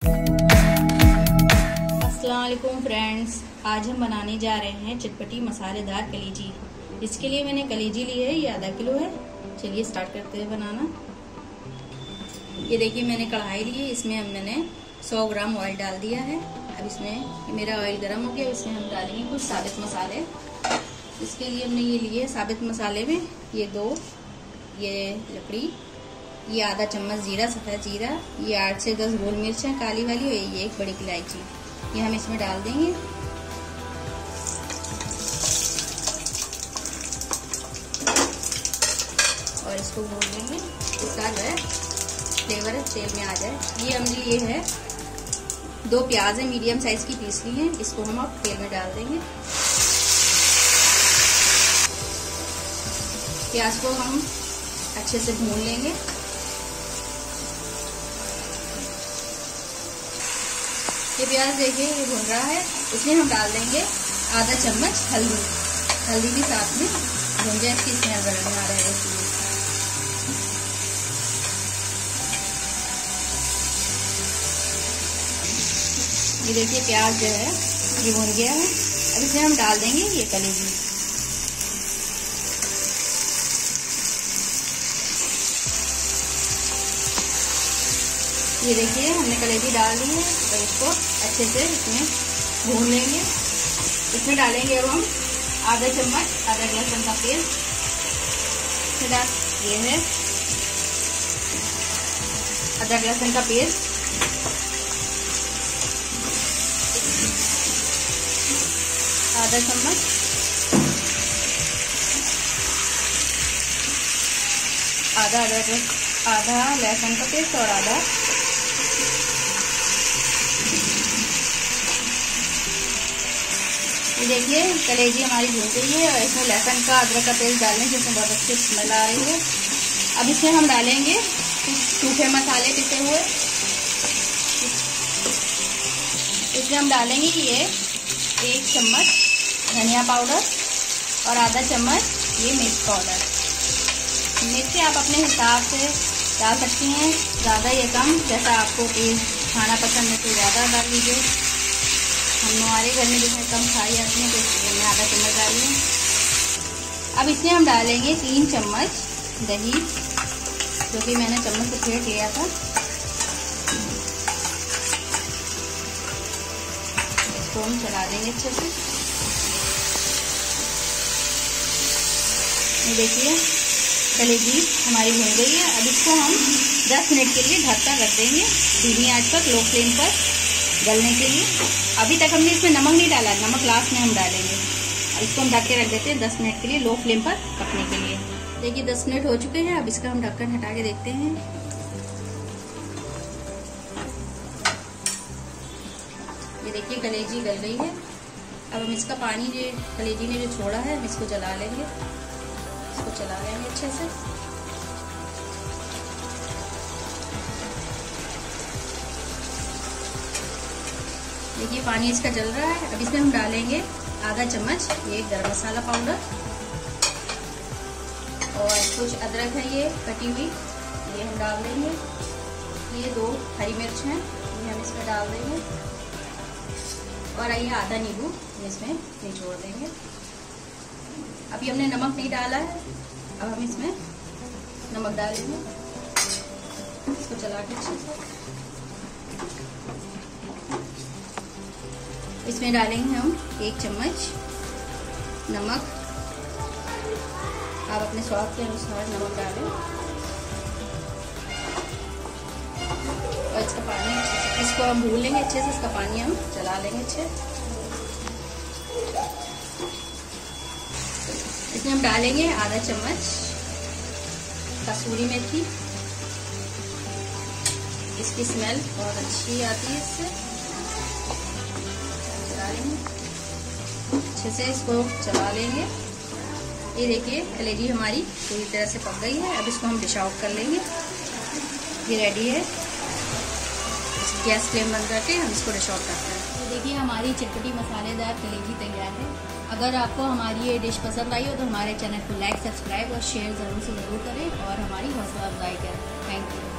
अस्सलाम वालेकुम फ्रेंड्स, आज हम बनाने जा रहे हैं चटपटी मसालेदार कलेजी। इसके लिए मैंने कलेजी ली है, ये आधा किलो है। चलिए स्टार्ट करते हैं बनाना। ये देखिए मैंने कढ़ाई ली है, इसमें मैंने 100 ग्राम ऑयल डाल दिया है। अब इसमें मेरा ऑयल गर्म हो गया, इसमें हम डालेंगे कुछ साबित मसाले। इसके लिए हमने ये लिए साबित मसाले में ये 2 ये लकड़ी, ये आधा चम्मच जीरा, सफ़ेद जीरा, ये 8 से 10 गोल मिर्चें काली वाली, और ये एक बड़ी इलायची, ये हम इसमें डाल देंगे। और इसको भून लेंगे, इसका जो है फ्लेवर तेल में आ जाए। ये हमने लिए है 2 प्याज है, मीडियम साइज की पीस ली है, इसको हम अब तेल में डाल देंगे। प्याज को हम अच्छे से भून लेंगे। ये प्याज देखिए ये भून रहा है, इसमें हम डाल देंगे आधा चम्मच हल्दी। हल्दी भी साथ में भून जाए, इसकी स्मेल बढ़ने आ रहा है इसलिए। ये देखिए प्याज जो है ये भून गया है। अब इसमें हम डाल देंगे ये कलेजी। ये देखिए हमने कलेजी डाल दी है, तो इसको अच्छे से इसमें भून लेंगे। इसमें डालेंगे अब हम आधा चम्मच अदरक लहसुन का पेस्ट। ये है अदरक लहसुन का पेस्ट, आधा चम्मच। आधा लहसुन का पेस्ट और आधा ये देखिए कलेजी हमारी भून गई है, और इसमें लहसुन का अदरक का पेस्ट डालने जिसमें बहुत अच्छी स्मेल आ रही है। अब इसमें हम डालेंगे सूखे मसाले पिसे हुए। इसमें हम डालेंगे ये 1 चम्मच धनिया पाउडर और आधा चम्मच ये मिर्च पाउडर। मिर्ची आप अपने हिसाब से डाल सकती हैं, ज़्यादा या कम, जैसा आपको खाना पसंद है तो ज़्यादा डाल लीजिए। हमारे घर में जिसमें कम खाई जाती है तो इसलिए मैं आधा चम्मच डाली हूँ। अब इसमें हम डालेंगे 3 चम्मच दही, जो कि मैंने चम्मच से फेंट लिया था। इसको हम चला देंगे अच्छे से। ये देखिए कलेजी हमारी भून गई है। अब इसको हम 10 मिनट के लिए ढककर रख देंगे धीमी आंच पर, लो फ्लेम पर गलने के लिए। अभी तक हमने इसमें नमक नहीं डाला, नमक लास्ट में हम डालेंगे। अब इसको हम ढक के रख देते हैं 10 मिनट के लिए लो फ्लेम पर पकने के लिए। देखिए 10 मिनट हो चुके हैं। अब इसका हम ढक्कन हटा के देखते हैं। ये देखिए कलेजी गल गई है। अब हम इसका पानी जो कलेजी ने जो छोड़ा है हम इसको जला लेंगे, इसको चला लेंगे अच्छे से। देखिए पानी इसका जल रहा है। अब इसमें हम डालेंगे आधा चम्मच ये गरम मसाला पाउडर, और कुछ अदरक है ये कटी हुई, ये हम डाल देंगे। ये 2 हरी मिर्च हैं, ये हम इसमें डाल देंगे। और ये आधा नींबू इसमें निचोड़ देंगे। अभी हमने नमक नहीं डाला है, अब हम इसमें नमक डालेंगे। इसको चला के अच्छे से इसमें डालेंगे हम 1 चम्मच नमक। आप अपने स्वाद के अनुसार नमक डालें। और इसका पानी इसको हम भून लेंगे अच्छे से, इसका पानी हम चला लेंगे अच्छे। इसमें हम डालेंगे आधा चम्मच कसूरी मेथी। इसकी स्मेल बहुत अच्छी आती है इससे। अच्छे से इसको चला लेंगे। ये देखिए कलेजी हमारी पूरी तरह से पक गई है। अब इसको हम डिश आउट कर लेंगे। ये रेडी है। गैस फ्लेम बंद करके हम इसको डिश आउट करते हैं। तो देखिए हमारी चटपटी मसालेदार कलेजी तैयार है। अगर आपको हमारी ये डिश पसंद आई हो तो हमारे चैनल को लाइक, सब्सक्राइब और शेयर ज़रूर से ज़रूर करें और हमारी हौसला अफजाई करें। Thank you.